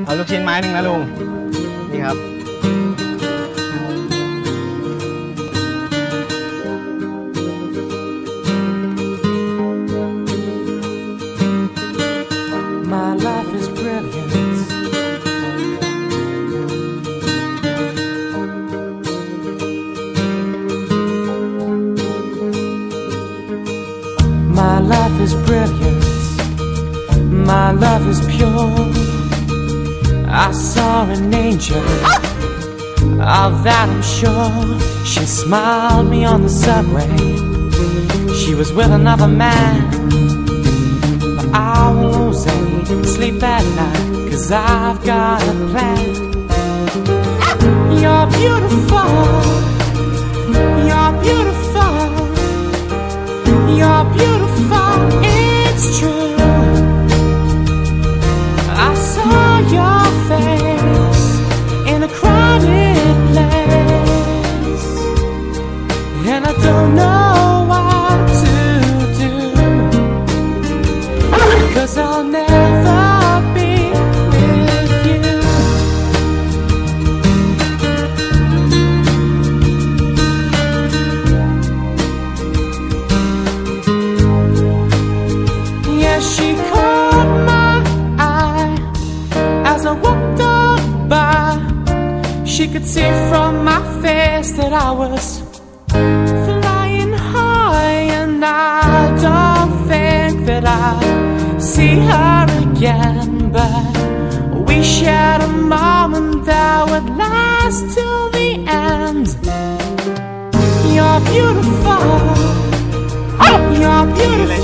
เอาลูกชิ้นไม้หนึ่งนะลุงนี่ครับ My life is brilliant. My life is brilliant. My love is pure. I saw an angel, of that I'm sure. She smiled me on the subway. She was with another man, but I will lose any sleep at night, 'cause I've got a plan. You're beautiful. You're beautiful. You're beautiful. It's true. I saw your face in a crowded place, and I don't know what to do, 'cause I'll never be with you. Yeah, she caught my eye as I walked on by. She could see from my face that I was flying high, and I don't think that I'll see her again, but we shared a moment that would last till the end. You're beautiful. You're beautiful.